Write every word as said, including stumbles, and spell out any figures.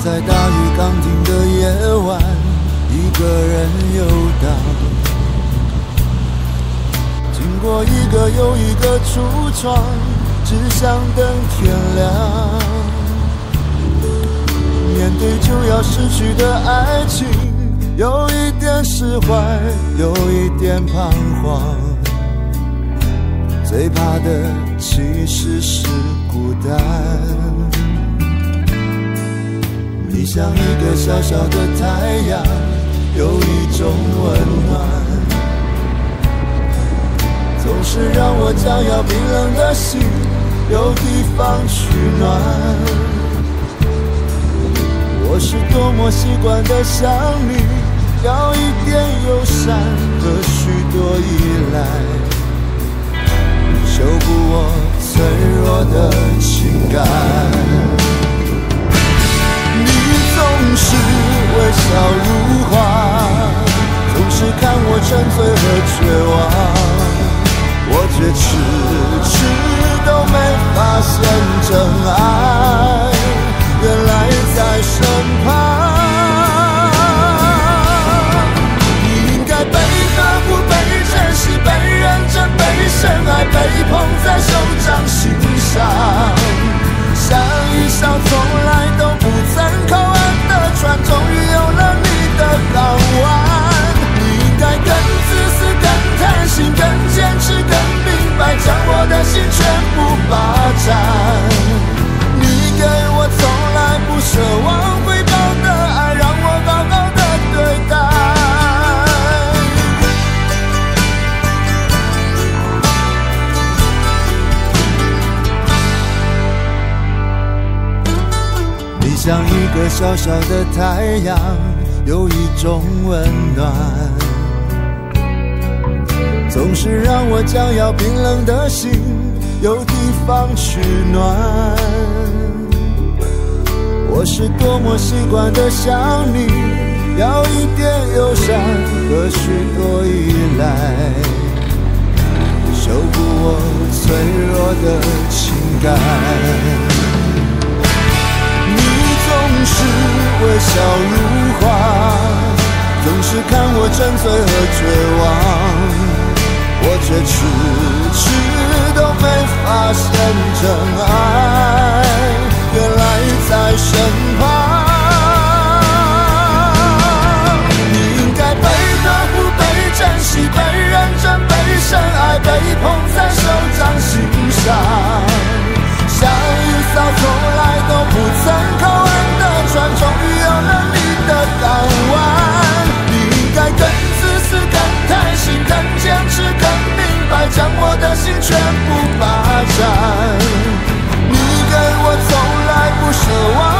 在大雨刚停的夜晚，一个人游荡，经过一个又一个橱窗，只想等天亮。面对就要失去的爱情，有一点释怀，有一点彷徨。最怕的其实是孤单。你像一个小小的太阳，有一种温暖，总是让我将要冰冷的心有地方取暖。我是多么习惯的想你，要一点友善和许多依赖，修补我脆弱的情感。你总是微笑如花，总是看我沉醉和绝望，我却迟迟都没发现真爱原来在身旁。你应该被呵护、被珍惜、被认真、被深爱，被捧在手掌心上，像一艘从来都不曾靠岸的船，终于有了你的港湾。你应该更自私、更贪心、更坚持、更明白，将我的心全部霸占。你给我从来不奢望回报的爱，让我好好的对待。你像一个小小的太阳，有一种温暖，总是让我将要冰冷的心有地方取暖。我是多么习惯的想你，要一点友善和许多依赖，修补我脆弱的情感。你总是微笑如花，总是看我沉醉和绝望，我却迟迟都没发现真爱原来在身旁。你应该被呵护、被珍惜、被认真、被深爱，被捧在手掌心上，像一艘从来都不曾靠岸的船，终于有了你的港湾。你应该更自私、更贪心、更坚持、更明白，将我的心全部霸占。你给我从来不奢望